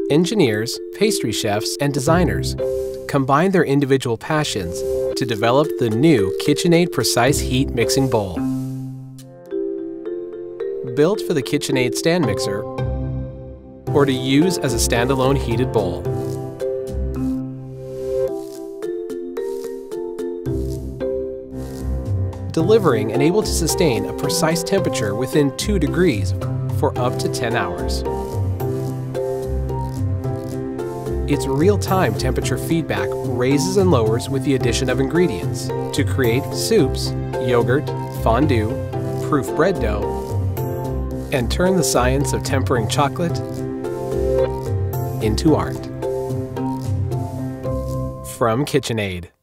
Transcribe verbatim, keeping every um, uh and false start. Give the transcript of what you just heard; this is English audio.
engineers, pastry chefs, and designers combine their individual passions to develop the new KitchenAid Precise Heat Mixing Bowl. Built for the KitchenAid Stand Mixer or to use as a standalone heated bowl. Delivering and able to sustain a precise temperature within two degrees for up to ten hours. Its real-time temperature feedback raises and lowers with the addition of ingredients to create soups, yogurt, fondue, proof bread dough, and turn the science of tempering chocolate into art. From KitchenAid.